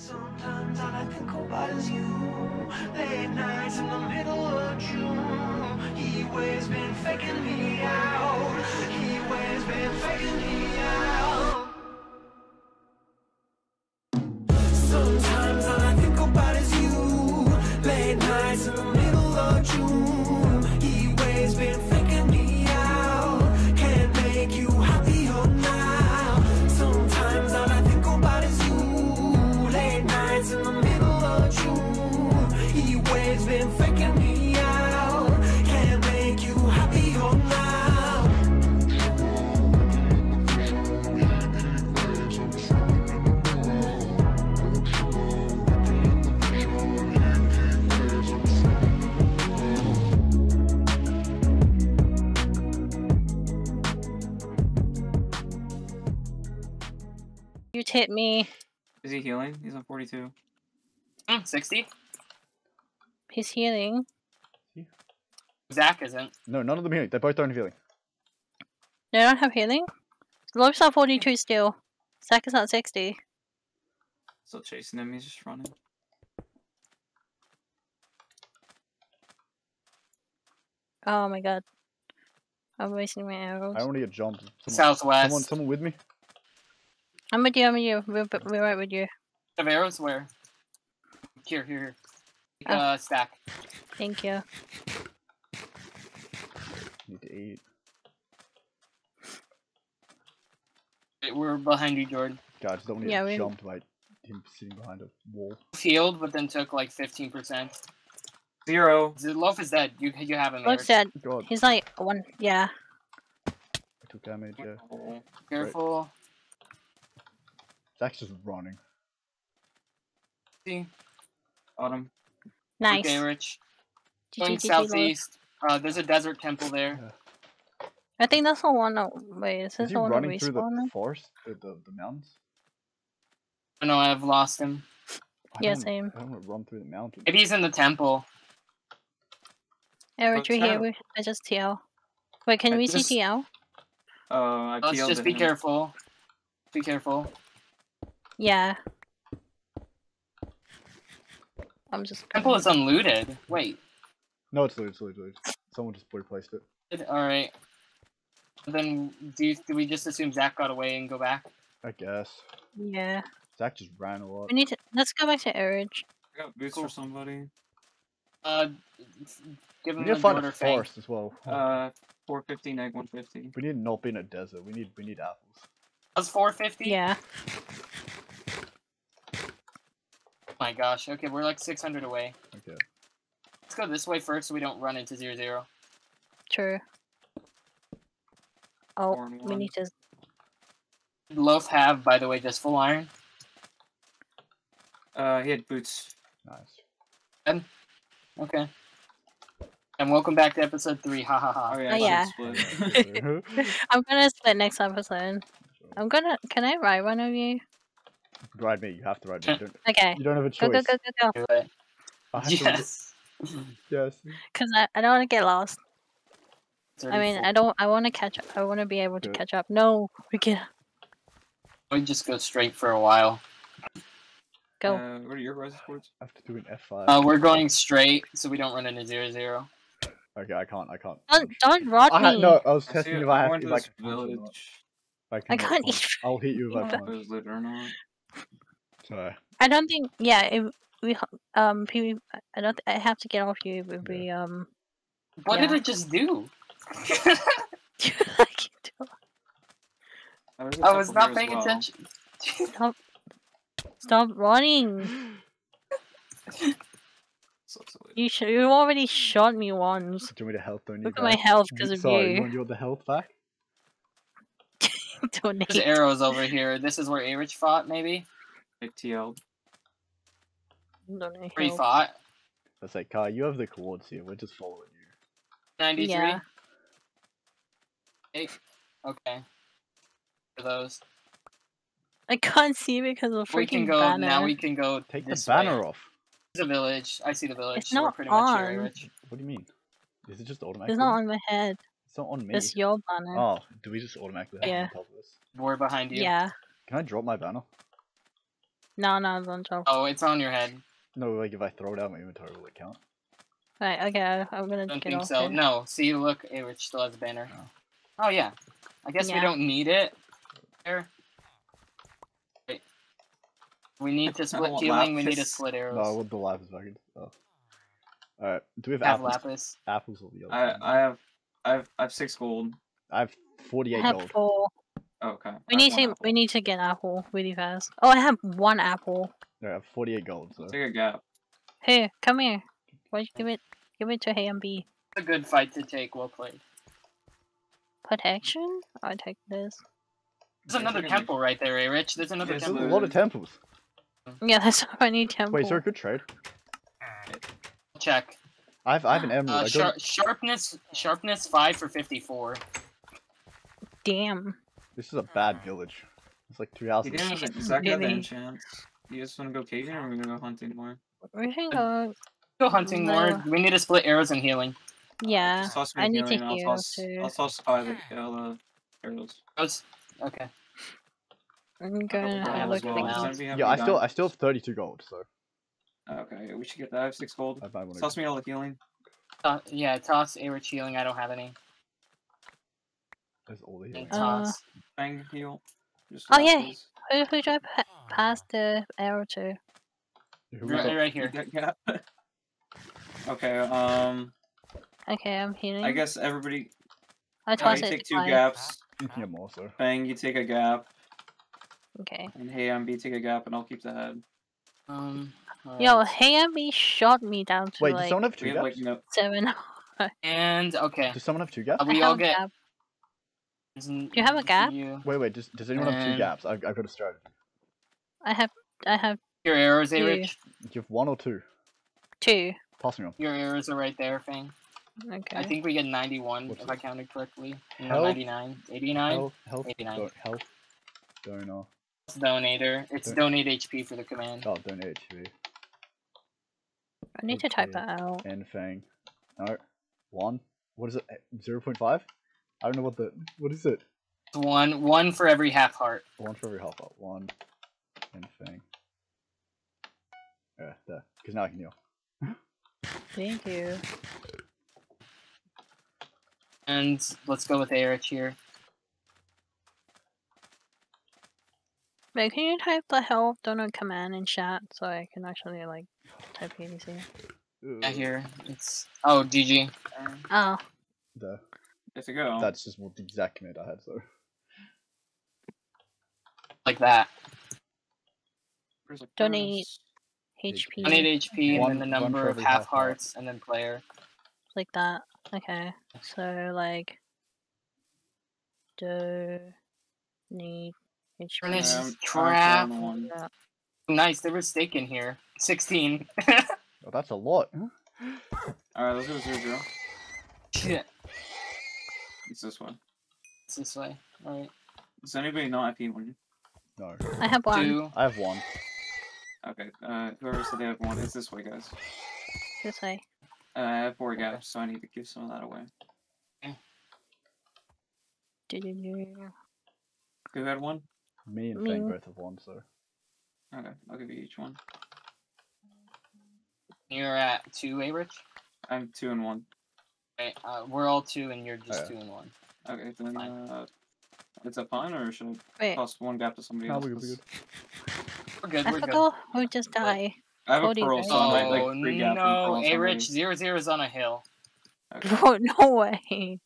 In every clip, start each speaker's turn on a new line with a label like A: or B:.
A: Sometimes all I think about is you. Late nights in the middle of June. He always been faking me out. He always been faking me out. Sometimes all I think about is you. Late nights in the middle of June. He always been faking me out. Can't make you happier now. Sometimes all I think about is you. Late nights in the middle of June. He always been faking me out. Can't make you happier now.
B: You hit me.
C: Is he healing? He's on 42.
D: 60?
B: He's healing.
D: Zach isn't.
E: No, none of them healing. They both don't have healing.
B: They don't have healing? Love's at 42 still. Zach is at 60.
C: Still chasing him, he's just running.
B: Oh my god. I'm wasting my arrows.
E: I only get jumped.
D: Southwest.
E: Someone with me?
B: I'm with you, I'm with you. We're right with you.
D: Have arrows where? Here.
B: Oh.
D: Stack.
B: Thank you.
E: Need to eat.
D: We're behind you, Jordan.
E: God, I just don't want to
B: Yeah,
E: get jumped by him sitting behind a wall.
D: Healed, but then took like 15%.
C: 0.
D: Loaf is dead. You have him.
B: Love's dead.
E: God,
B: He's like one. Yeah.
E: I took damage, yeah.
D: Careful.
E: Zach's just running.
D: See?
C: Autumn.
B: Nice.
D: Okay, Rich. Going
B: GG, Love.
D: southeast. There's a desert temple there.
E: Yeah.
B: I think that's the one. Oh, wait, is this
E: Is he
B: the one
E: running through the
B: respawn?
E: forest? The mountains?
D: Oh no, I've lost him.
B: Yeah, same.
E: I don't want to run through the mountains.
D: Maybe he's in the temple.
B: Eric, you're here. I just TL. Wait, can we see
D: just-
B: TL?
C: I
D: Let's
C: peeled
D: just be
C: him.
D: careful. Be careful.
B: Yeah. I'm just.
D: Temple is unlooted. Wait.
E: No, it's looted. Someone just replaced it.
D: Alright. Then do we just assume Zach got away and go back?
E: I guess.
B: Yeah.
E: Zach just ran a lot.
B: We need to. Let's go back to Eric.
C: I got boots for somebody.
D: Give
E: We
D: him
E: need to
D: the
E: find
D: border
E: a
D: fang.
E: forest as well.
C: 450, neg 150.
E: We need not be in a desert. We need apples.
D: That's 450?
B: Yeah.
D: Oh my gosh. Okay, we're like 600 away.
E: Okay.
D: Let's go this way first so we don't run into 0-0.
B: True. Oh,
C: 4 and
B: we
C: 1.
B: need to.
D: Loaf have, by the way, just full iron.
C: He had boots.
E: Nice.
D: Okay. And welcome back to episode 3. Ha ha ha.
C: Oh yeah,
B: Oh,
C: I
B: yeah.
C: split.
B: I'm gonna split next episode. I'm gonna. Can I ride one of you?
E: Ride me. You have to ride me.
B: Okay.
E: You don't have a
B: Go,
E: choice.
B: go, go, go, go.
D: Do it.
E: I have to-
D: Yes.
E: Yes.
B: Cause I don't want to get lost.
D: It's
B: I
D: already
B: mean,
D: full.
B: I want to catch up. I want to be able to
E: Good.
B: catch up. No, we can
D: We just go straight for a while.
B: go.
C: What are your rise sports?
E: I have to do an F5.
D: We're going straight so we don't run into 0-0.
E: Okay, I can't.
B: Don't rot me.
E: No, I was
C: I
E: testing
C: see
E: if
C: it.
E: I have
C: went
E: if
C: to
E: I
C: this
E: can punch or not.
C: village.
E: If
B: I
E: cannot
B: can't
E: punch.
B: even-
E: I'll hit you if I
B: Yeah.
C: If it
E: punch.
C: was lit or not.
E: Sorry.
B: I don't think. Yeah, if we PV, I don't. I have to get off you. It would be
D: What
B: Yeah.
D: did it just do? I was not paying attention.
B: Stop running. You already shot me once.
E: Do you want me to health on you
B: Look at
E: guys?
B: my health because of
E: Sorry,
B: you.
E: you want the health back?
B: Donate.
D: There's arrows over here. This is where Arich fought, maybe?
C: TL.
B: Donate
D: Where he
B: health.
D: fought.
E: I say, Kai, you have the coords here. We're just following you.
D: 93?
B: Yeah.
D: 8? Okay. For those.
B: I can't see because of the
D: We can
B: freaking
D: go,
B: banner.
D: now we can go
E: Take the
D: this
E: banner
D: way.
E: off.
D: There's a village. I see the village.
B: It's
D: so we're
B: not
D: pretty much here,
B: on.
D: Arich.
E: What do you mean? Is it just automatically?
B: It's not on my head.
E: It's not on me.
B: It's your banner.
E: Oh, do we just automatically have it
B: Yeah.
E: on top of us?
D: We're behind you.
B: Yeah.
E: Can I drop my banner?
B: No, don't drop.
D: Oh, it's on your head.
E: No, like if I throw it out my inventory, will it count?
B: Right, okay, I'm gonna
D: Don't
B: get
D: think
B: off
D: so.
B: here.
D: No. See, look, Rich still has a banner.
E: Oh.
D: Oh yeah. I guess we
B: Yeah.
D: don't need it. There. Wait. We need to split
C: want
D: healing. We need to
C: lapis.
D: split
E: No, I
D: arrows.
E: want the lapis back in. Oh. Alright, do we have
D: Have
E: apples?
D: lapis.
E: Apples or the other thing?
C: I have 6 gold.
E: I have
B: I
E: 48
B: have
E: gold.
B: 4.
C: Oh, okay.
B: We
C: I
B: need
C: have one
B: to
C: apple.
B: get apple really fast. Oh, I have 1 apple.
E: No, I have 48 gold, so.
C: Take a gap.
B: Here, come here. Why don't you give it to B.
D: It's a good fight to take. Well played.
B: Protection? I take this.
D: There's another temple right there, Rich. There's another
C: Yes,
E: There's a
D: temple.
E: lot of temples.
B: Yeah, that's how I need temple.
E: Wait, is there a good trade?
D: Check.
E: I have an emerald. I got
D: Sharpness 5 for 54.
B: Damn.
E: This is a bad village. It's like 2 houses.
C: You didn't have Zach got the
B: Really?
C: enchants. You just want to go caving or are we gonna go hunting more?
B: We can go.
D: Go hunting more.
B: No.
D: We need to split arrows and healing.
B: Yeah,
C: Just toss me
B: I
C: the
B: need to
C: healing,
B: heal
C: I'll toss
B: too.
C: arrows.
D: Okay.
B: I'm gonna
C: Couple
B: have
C: gold
B: a
C: as well.
B: quick
C: Does
B: look.
C: anybody have
E: Yeah,
C: any
E: I
C: diamonds?
E: still have 32 gold, so
C: Okay, we should get that. I have 6 gold.
E: I might want
C: Toss
E: to.
C: me all the healing.
D: Yeah, toss Rich healing. I don't have any.
E: There's all the
D: And
E: healing.
D: toss.
C: Bang, heal. Just
B: Oh, yeah.
C: please.
B: Who do I pass the arrow to?
E: Who we got?
D: Right here.
C: Yeah. Okay,
B: Okay, I'm healing.
C: I guess everybody.
B: I toss
C: you
B: it
C: take
B: to
C: 2
B: five.
C: gaps.
E: You can get more, so.
C: Bang, you take a gap.
B: Okay.
C: And hey, B take a gap, and I'll keep the head.
B: Yo,
D: alright.
B: B shot me down to
E: Wait, does
B: like
E: someone have
C: We
E: 2
C: have
E: gaps?
C: like no.
B: 7.
D: And okay.
E: Does someone have 2 gaps?
D: We
B: I
D: all
B: have a
D: get.
B: gap. Do you have a gap?
E: Wait, does anyone have 2
D: And-
E: gaps? I've got a strategy.
B: I have
D: Your arrows,
B: Two.
D: Rich.
E: Do you have 1 or 2?
B: 2.
E: Pass me on.
D: Your arrows are right there, Fang.
B: Okay.
D: I think we get 91
E: What's
D: if I
E: this?
D: counted correctly. No,
E: Health.
D: 99. 89.
E: Health,
D: 89.
E: health. Donor.
D: It's donator. It's
E: Don't-
D: donate HP for the command.
E: Oh, donate HP.
B: I need to type
E: Okay.
B: that out.
E: And Fang. No. 1. What is it? 0.5? I don't know what is it?
D: It's one for every half heart.
E: 1 for every half up. 1. And Fang. Yeah, there. Because now I can heal.
B: Thank you.
D: And let's go with Erich here.
B: Wait, can you type the help donor command in chat so I can actually like type ADC?
D: Yeah, here. It's GG.
B: Oh,
E: There.
C: Have to go.
E: That's just what the exact command I had, so.
D: Like that.
C: Where's the
B: donate.
C: furnace?
B: HP.
D: Donate HP
E: One-
D: and then the
E: one
D: number
E: for
D: of
E: every
D: half
E: half heart.
D: hearts and then player.
B: Like that. Okay. So like donate HP.
D: Furnace
C: I'm
D: trap.
C: on one.
B: Yeah.
D: Nice, there was steak in here. 16.
E: Oh, that's a lot.
C: Alright, let's go 0-0.
D: Shit.
C: It's this one.
D: It's this way. Alright.
C: Does anybody not have P1?
E: No.
B: I have 1
D: 2.
E: I have 1.
C: Okay, whoever said they have 1, it's this way, guys.
B: this way.
C: I have 4 gaps, so I need to give some of that away.
B: Do-do-do.
C: Who had 1?
E: Me and
B: Me.
E: Fang both have 1, so.
C: Okay, I'll give you each one.
D: You're at 2, Rich?
C: I'm 2 and 1.
D: Okay, we're all 2 and you're just
E: Oh,
D: 2 and 1.
C: Okay, then,
D: Fine.
C: is that fine, or should I
B: Wait,
C: toss 1 gap to somebody
E: No,
C: else?
E: we're good.
D: We're good,
B: I
D: we're good.
B: forgot who just died.
C: I have
B: Cody,
C: a pearl,
B: right?
C: so I might
D: Oh,
C: like 3 gaps and
D: no,
C: pearl somebody.
D: Rich, 0-0 is on a hill.
C: Okay.
B: No way.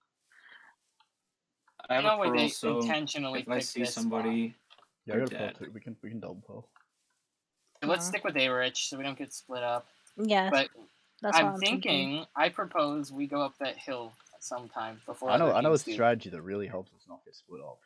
C: I have
D: no
C: a
D: way
C: pearl,
D: they
C: so
D: intentionally
C: if I
D: picked
C: see
D: this
C: somebody...
E: Yeah, I
C: They're
E: got a pearl
C: dead.
E: too. We can double pearl.
D: spot. Let's stick with Rich so we don't get split up.
B: Yes,
D: But
B: that's what
D: I'm
B: thinking.
D: thinking, I propose we go up that hill sometime before
E: I know
D: other
E: a
D: teams do.
E: strategy that really helps us not get split up.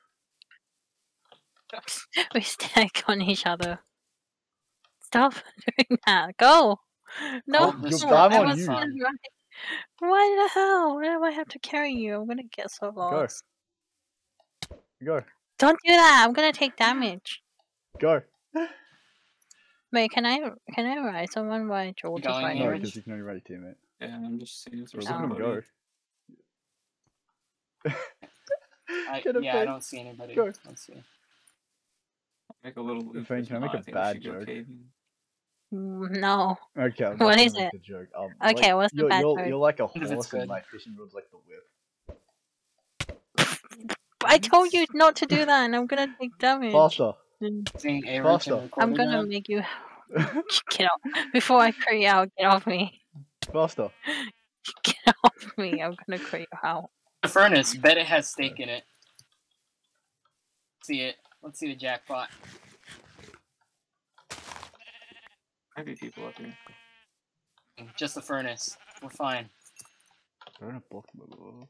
B: We stack on each other. Stop doing that. Go. No.
E: Oh,
D: this
E: I'm
D: that
E: on
D: was
E: you.
D: fun.
B: Why the hell? Why do I have to carry you? I'm gonna get so lost.
E: Go.
B: Don't do that. I'm gonna take damage.
E: Go.
B: Wait, can I ride someone while George is
D: Going
B: riding?
E: No,
D: here?
B: me?
E: because you can only ride your teammate.
C: Yeah, I'm just seeing if
E: Bro,
C: there's
E: look at him
C: somebody.
E: go. Get him,
D: Yeah, I
E: Fang.
D: don't see anybody.
E: Go.
D: Let's see.
C: Make a little loop.
E: Frank,
C: If
E: can I make
C: not,
E: a
C: think we
E: bad
C: should go
E: joke?
C: caving.
B: No.
E: Okay, I'm
B: What
E: not gonna
B: is
E: make
B: it?
E: the joke.
B: Okay, what's the
E: you're,
B: bad
E: you're,
B: joke?
E: you're like a
D: It's
E: horse and
D: good.
E: my fishing rod's like the whip.
B: I told you not to do that, and I'm gonna take damage.
E: Faster.
D: Seeing a
E: Faster.
D: and
B: I'm gonna
D: recording
B: make you get off before I crit you out. Get off me.
E: Faster.
B: Get off me. I'm gonna crit you out.
D: the furnace. Bet it has steak in it. See it. Let's see the jackpot.
C: Might be people up here.
D: Just the furnace. We're fine.
E: They're in a block mode.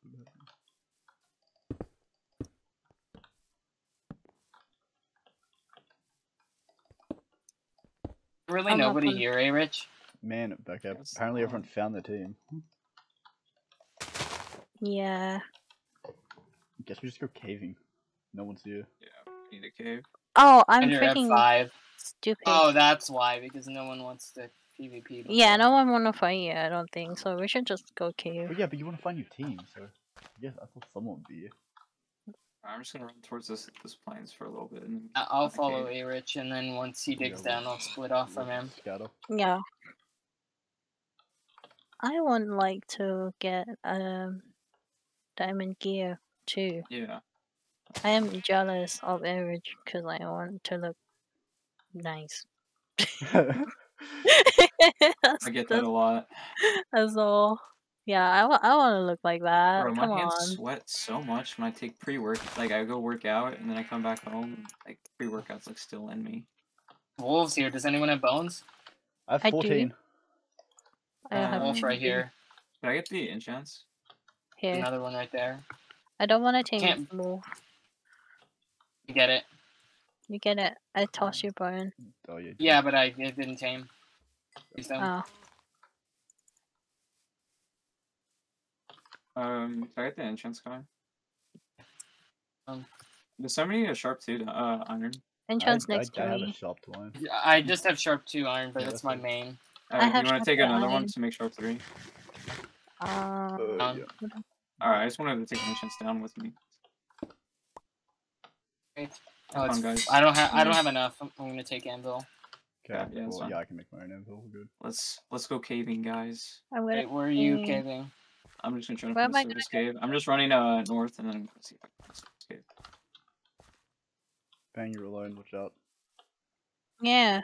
D: Really
B: I'm not
D: nobody
B: gonna-
D: here, eh, Rich?
E: Man, okay.
C: Yes.
E: Apparently everyone found their team.
B: Yeah.
E: Guess we just go caving. No one's here.
C: Yeah, we need a cave.
B: Oh, I'm
D: And you're at
B: freaking
D: 5.
B: stupid.
D: Oh, that's why, because no one wants to PvP.
B: Yeah,
D: before.
B: no one wanna fight you. I don't think so. We should just go cave.
E: But yeah, but you want to find your team, so I thought someone would be here.
C: I'm just gonna run towards this plains for a little bit. And
D: I'll
C: find a
D: follow
C: cave.
D: A Rich, and then once he digs
E: Yeah,
D: down, I'll split off from him.
E: Scatter.
B: Yeah. I would like to get diamond gear too.
C: Yeah.
B: I am jealous of Average because I want to look nice.
C: I get that a lot.
B: That's all. Yeah, I want to look like that.
C: Bro,
B: Come
C: my hands
B: on.
C: sweat so much when I take pre-work. Like, I go work out, and then I come back home, and, like, pre-workout's, like, still in me.
D: Wolves here. Does anyone have bones?
E: I have
B: I do.
E: 14.
B: I don't have
C: Um,
D: Wolf right
B: any
D: here.
C: Can I get the enchants?
B: here.
D: Another one right there.
B: I don't want to take
D: Can't-
B: wolf.
D: You get it?
B: You get it? I toss your bone.
E: Oh yeah.
D: Yeah, but it didn't tame. Please don't.
B: Oh,
C: Can I get the enchants going?
D: Um.
C: Does somebody need a sharp tooth iron?
B: enchant's
E: I
B: next to
E: have
B: me.
E: a sharp twine.
D: Yeah, I just have sharp 2 iron, but
E: Yeah,
D: that's
E: that's
D: my
E: it.
D: main.
B: I have
C: You want
B: sharp
C: to take another one
B: iron.
C: to make sharp 3?
B: Um,
E: Yeah.
C: Alright, I just wanted to take the enchants down with me.
D: Oh,
C: Come
D: it's,
C: on, guys.
D: I don't have enough. I'm gonna take anvil.
E: Okay.
C: Yeah, that's
E: Well,
C: fine.
E: yeah, I can make my own anvil. We're good.
C: Let's go caving, guys.
B: I'm gonna.
D: Wait, where are you
B: Mm.
D: caving?
C: I'm just gonna try to
B: Where
C: find
B: am
C: a
B: I
C: service cave. I'm just running north, and then I'm gonna see if I can find a service cave.
E: Bang, you're alone. Watch out.
B: Yeah.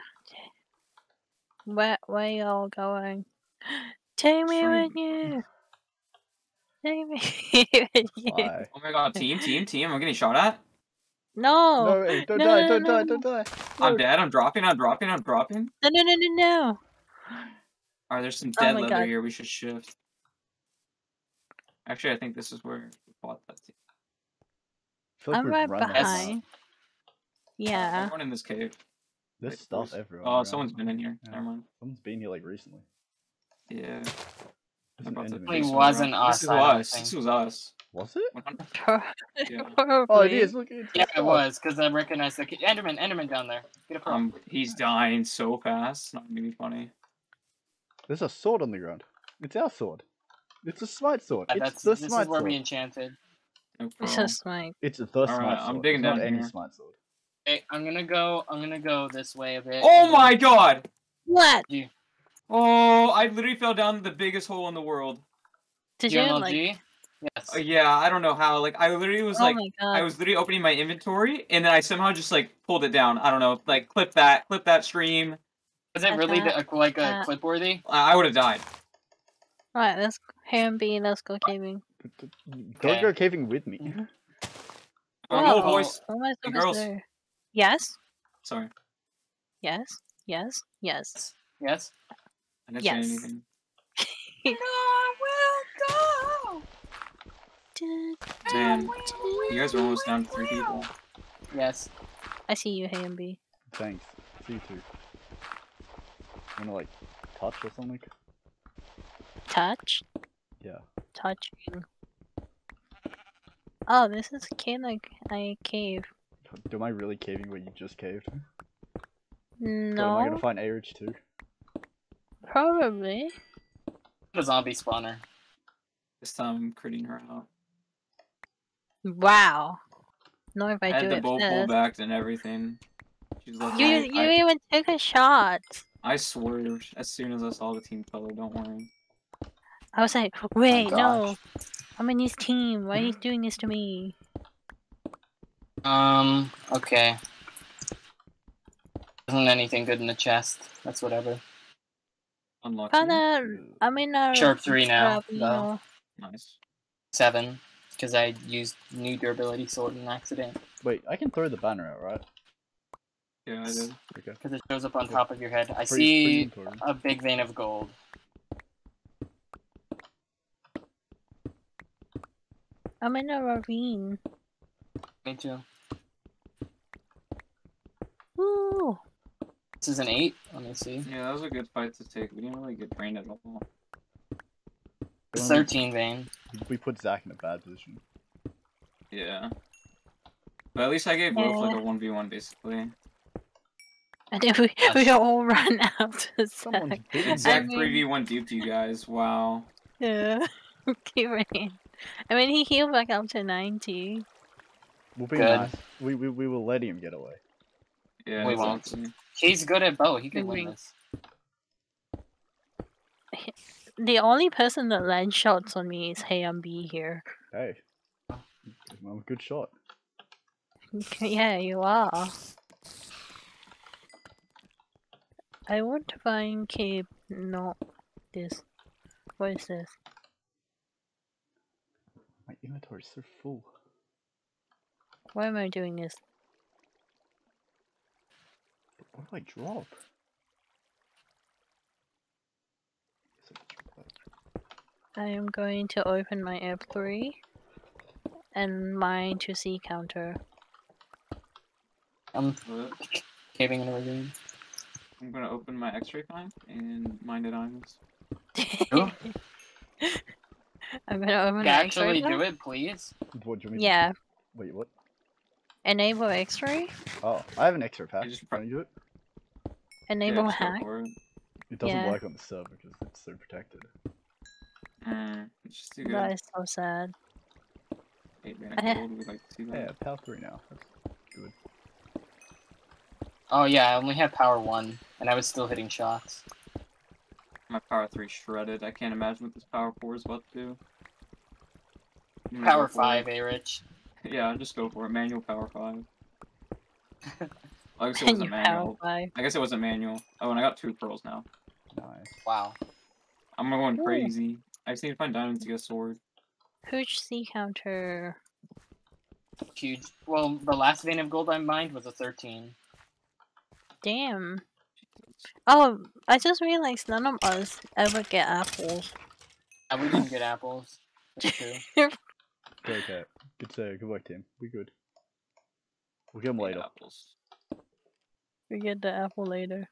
B: Where y'all going? Take me with you. Take me with you.
E: Bye.
C: Oh my god, team, I'm getting shot at.
B: No.
E: No, hey, don't
B: No,
E: die,
B: no,
E: don't
B: no,
E: die,
B: no.
E: don't die.
C: I'm dead, I'm dropping.
B: No, no, no, no, no.
C: Alright, there's some
B: Oh
C: dead
B: my
C: leather
B: God.
C: here, we should shift. Actually, I think this is where we fought that team.
E: I feel like
B: I'm
E: we've
B: right
E: run out.
B: behind.
C: I'm
B: Yeah.
C: going in this cave.
E: There's
C: Wait,
E: stuff
C: where's-
E: everywhere.
C: Oh,
E: around.
C: someone's been in here.
E: Yeah.
C: Never mind.
E: Someone's been here like recently.
C: Yeah.
E: There's
C: I'm
E: an
C: about to
E: enderman.
D: It
C: face
D: wasn't
C: around.
D: us,
C: This is
D: I don't
C: us.
D: think.
C: This was us.
E: Was it?
C: 100%. Yeah.
B: Probably.
E: Oh, it is. Look, it's
D: Yeah, it
E: stuff.
D: was because I recognized the Enderman down there. Get a pro.
C: He's dying so fast. It's not gonna be funny.
E: There's a sword on the ground. It's our sword. It's a smite sword.
D: Yeah,
E: It's the
D: this
E: smite
D: is where
E: sword.
D: we enchanted.
C: No
B: It's
C: problem.
B: just like.
E: It's the smite
C: Alright,
E: sword.
C: I'm digging
E: it's not
C: down
E: any
C: here.
E: smite sword.
D: Hey, I'm gonna go this way a bit.
C: Oh
D: and
C: my god!
B: What?
C: Oh, I literally fell down the biggest hole in the world.
B: Did
D: You
B: you
D: on
B: like?
D: LG? Yes.
C: Yeah, I don't know how. Like, I literally was
B: Oh
C: like,
B: my
C: I
B: god.
C: was literally opening my inventory, and then I somehow just like pulled it down. I don't know, like clip that stream.
D: Was it really like a clip worthy?
C: I would have died.
B: Right, let's B. Let's go caving.
E: Don't
D: Okay.
E: go caving with me.
C: Oh,
B: Whoa,
C: no, boys.
B: What am I
C: and
B: supposed
C: girls.
B: to do? Yes.
C: Sorry,
B: Yes. Yes. Yes.
D: Yes.
C: I didn't
B: Yes.
C: say anything. Man, you guys are almost down to 3 people.
D: Yes.
B: I see you, B.
E: Thanks. See you too. Wanna like touch or something?
B: Touch.
E: Yeah.
B: Touching. Oh, this is like a cave.
E: Am I really caving where you just caved? But am I
B: No,
E: gonna find Airage too?
B: probably.
D: A zombie spawner.
C: This time I'm critting her out.
B: Wow. Not if
C: I
B: I
C: had
B: do
C: the
B: it
C: bow pull
B: first.
C: back and everything. She's lucky.
B: You even took a shot.
C: I swerved as soon as I saw the team color. Don't worry.
B: I was like, wait, no.
D: gosh.
B: I'm in his team. Why he's doing this to me?
D: Okay. Isn't anything good in the chest. That's whatever.
C: Unlucky.
B: I'm in a
D: Sharp 3 now,
B: Rapino.
C: Nice.
D: 7. Because I used new durability sword in accident.
E: Wait, I can throw the banner out, right?
C: Yeah, I did.
E: Okay.
D: Because it shows up on top of your head. I
E: Free
D: see
E: inventory.
D: a big vein of gold.
B: I'm in a ravine.
D: Me too.
B: Woo!
D: This is an 8. Let me see.
C: Yeah, that was a good fight to take. We didn't really get drained at all.
D: It's 13 vein.
E: We put Zach in a bad position.
C: Yeah. But at least I gave Wolf like
B: Yeah.
C: a 1v1 basically.
B: And then we all run out to
E: Someone's
B: Zach.
E: big.
C: And Zach
B: mean-
C: 3v1 duped you guys. Wow.
B: Yeah. Keep running. I mean, he healed back up to 90.
E: We'll be
D: Good.
E: nice. We will let him get away.
C: Yeah,
D: We won't.
C: exactly.
D: He's good at bow. He could win
B: Agreed.
D: this.
B: The only person that lands shots on me is B here.
E: Hey. I'm a good shot.
B: Yeah, you are. I want to find cape, not this. What is this?
E: My inventory is so full.
B: Why am I doing this?
E: What do I drop?
B: I am going to open my F3 and mine to C counter.
D: I'm
C: But
D: caving in a ravine.
C: I'm gonna open my X-ray find and mine the diamonds.
D: Oh.
B: I'm gonna open
D: You
B: my
D: actually
B: X-ray.
D: do it, please?
E: What do you mean?
B: Yeah,
E: Wait, what?
B: enable X-ray,
E: Oh, I have an extra pack.
C: just
E: Can you do it?
B: enable
C: Yeah, just go
B: hack.
C: for it.
E: It doesn't
B: Yeah.
E: work on the server because it's so protected.
C: It's just too good.
B: That is so sad.
C: 8
B: I ha-
C: gold, we'd like to see that.
E: Yeah, power 3 now. That's good.
D: Oh yeah, I only have power 1, and I was still hitting shots.
C: My power 3 shredded. I can't imagine what this power 4 is about to do. I'm gonna
D: Power
C: go for
D: 5,
C: it.
D: Rich.
C: Yeah, just go for it. Manual power 5. I guess it
B: And
C: wasn't
B: you
C: manual.
B: power 5.
C: I guess it wasn't manual. Oh, and I got 2 pearls now.
E: Nice.
D: Wow.
C: I'm going
B: Ooh.
C: crazy. I just need to find diamonds to get a sword.
B: Huge C counter.
D: Huge. Well, the last vein of gold I mined was a 13.
B: Damn. Oh, I just realized none of us ever get apples.
D: We didn't get apples. That's true.
E: Okay. Good work, team. We good. We'll get them
C: Yeah,
E: later.
C: apples.
B: We get the apple later.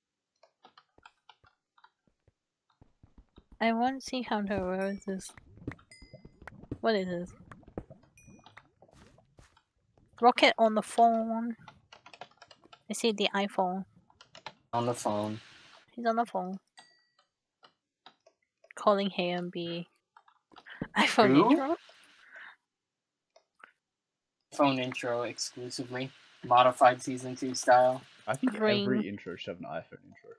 B: I want C counter. Where is this? What is this? Rocket on the phone. I see the iPhone.
D: On the phone.
B: He's on the phone. Calling Hey and B. iPhone
D: Who?
B: intro?
D: Phone intro exclusively. Modified Season 2 style.
E: I think
B: Ring.
E: every intro should have an iPhone intro.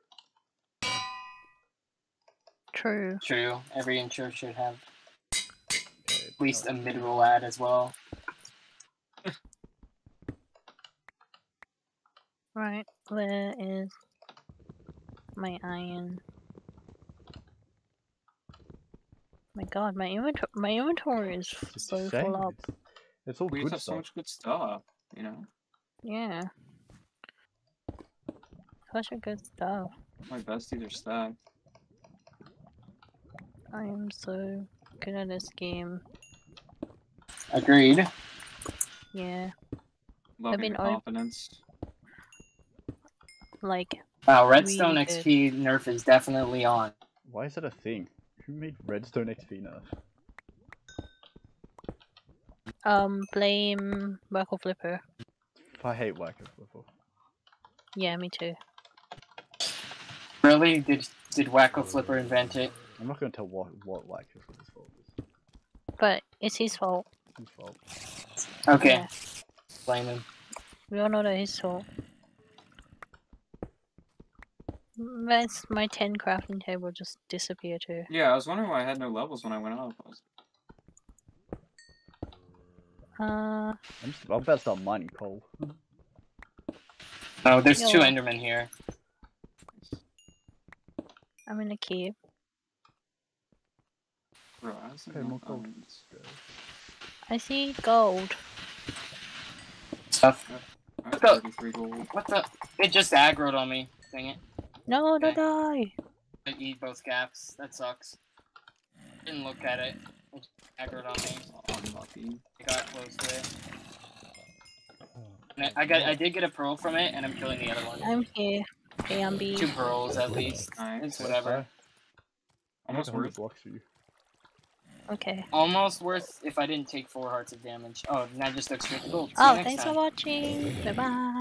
B: True.
D: True. Every intro should have
E: Okay,
D: at least a mid-roll ad as well.
B: Right. Where is my iron? My god, my inventory is
E: It's
B: so
E: a shame.
B: full up.
E: It's all
C: We
E: good
C: just have so
E: stuff.
C: much good stuff, you know?
B: Yeah. Such a good stuff.
C: My besties are stacked.
B: I am so good at this game.
D: Agreed.
B: Yeah.
C: Love
B: mean,
C: your
B: I-
C: confidence.
B: Like,
D: Wow, Redstone
B: Really
D: XP nerf is definitely on.
E: Why is that a thing? Who made Redstone XP nerf?
B: blame Merkle Flipper.
E: I hate Wacko Flipper.
B: Yeah, me too.
D: Really? Did Wacko Flipper invent it?
E: I'm not going to tell what Wacko Flipper's fault is.
B: But it's his fault.
E: His fault.
D: Okay.
B: Yeah.
D: Blame him.
B: We all know that it's his fault. Where's my 10 crafting table just disappear too?
C: Yeah, I was wondering why I had no levels when I went up.
E: I'll bet start mining coal.
D: Oh, there's two
B: Yo.
D: Endermen here.
B: I'm in a cave.
C: Bro, I was
E: Okay, more gold.
B: I see gold.
D: Stuff.
C: I have
D: What the-
C: 33 gold.
D: What the? It just aggroed on me. Dang it.
B: No,
D: Okay.
B: don't die.
D: I eat both gaps. That sucks. Didn't look at it. It just aggroed on me.
C: Unlucky.
D: I got close to it. And I did get a pearl from it, and I'm killing the other one.
B: I'm here. Bambi.
D: 2 pearls at least.
C: Nice.
D: It's whatever.
C: Almost
E: 100
C: worth.
E: blocks for you.
B: Okay.
D: Almost worth if I didn't take 4 hearts of damage. Oh, and I just took straight to gold. See
B: Oh,
D: you next
B: thanks
D: time.
B: for watching. Bye bye.